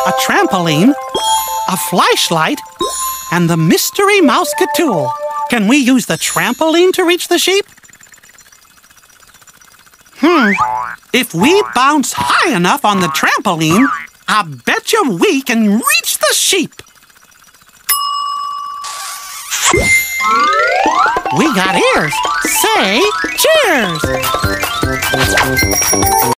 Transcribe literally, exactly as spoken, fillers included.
a trampoline, a flashlight, and the mystery Mouseketool. Can we use the trampoline to reach the sheep? Hmm. If we bounce high enough on the trampoline, I bet you we can reach the sheep. We got ears. Say cheers!